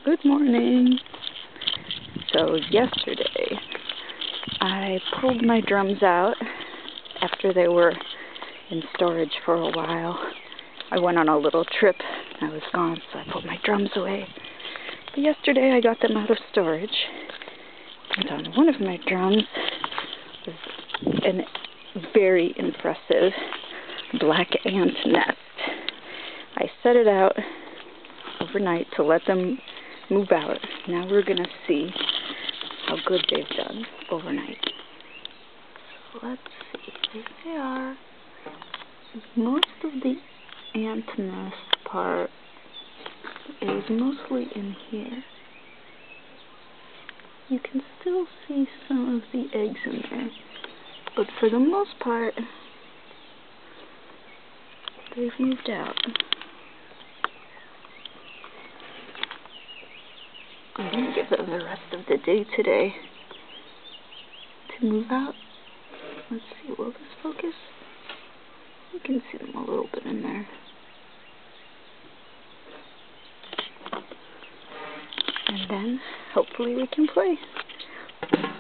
Good morning. So yesterday I pulled my drums out after they were in storage for a while. I went on a little trip. I was gone, so I put my drums away. But yesterday I got them out of storage. And on one of my drums was a very impressive black ant nest. I set it out overnight to let them move out. Now we're going to see how good they've done overnight. So let's see. There they are. Most of the ant nest part is mostly in here. You can still see some of the eggs in there, but for the most part, they've moved out. I'm going to give them the rest of the day today to move out. Let's see, will this focus? You can see them a little bit in there. And then, hopefully we can play.